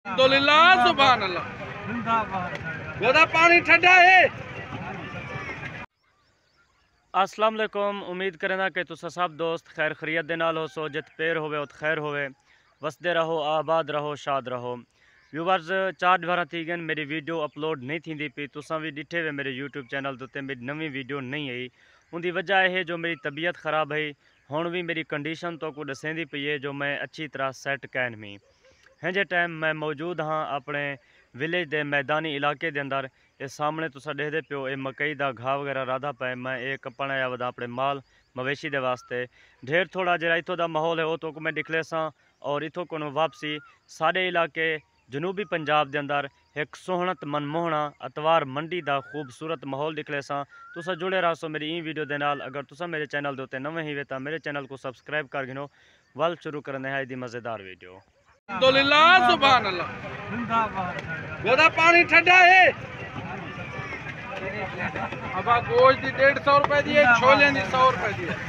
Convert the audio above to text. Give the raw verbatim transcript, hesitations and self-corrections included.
अल्हम्दुलिल्लाह सुभान अल्लाह। गोदा पानी ठंडा है। अस्सलाम वालेकुम। उम्मीद करना कि तुसा सब दोस्त खैर खरीत दे नाल हो सो जित पेर होवे उत खैर होवे वसदे रहो आबाद रहो शाद रहो। व्यूवर्स चार बार थी गए मेरी वीडियो अपलोड नहीं थी पी तुसा भी डिठे वे मेरे यूट्यूब चैनल तो मेरी नवी वीडियो नहीं आई। उनकी वजह है जो मेरी तबीयत ख़राब है हुण भी मेरी कंडीशन तो को दसेंदी पई है जो मैं अच्छी तरह सैट कैन मी हिंजे टाइम मैं मौजूद हाँ अपने विलेज के मैदानी इलाके के अंदर। ये सामने तुसा देखते पियो ये मकई का घाह वगैरह राधा पे मैं ये कपन आया वदा अपने माल मवेशी के वास्ते ढेर थोड़ा जरा इतों का माहौल है वो तो मैं दिखले सा और इतों को वापसी साढ़े इलाके जनूबी पंजाब के अंदर एक सोहणत मनमोहना अतवार मंडी का खूबसूरत माहौल दिखले सा। तुसा जुड़े रहो सो मेरी ई वीडियो के नाल। अगर तुसा मेरे चैनल के उत्ते नवे ही वे तो मेरे चैनल को सबसक्राइब कर गिनो। वल शुरू करने है दी मज़ेदार वीडियो। अल्हम्दुलिल्लाह सुभान अल्लाह। गोदा पानी ठंडा है। अब गोश्त की डेढ़ सौ रुपए दी है, छोले की सौ रुपए दी है।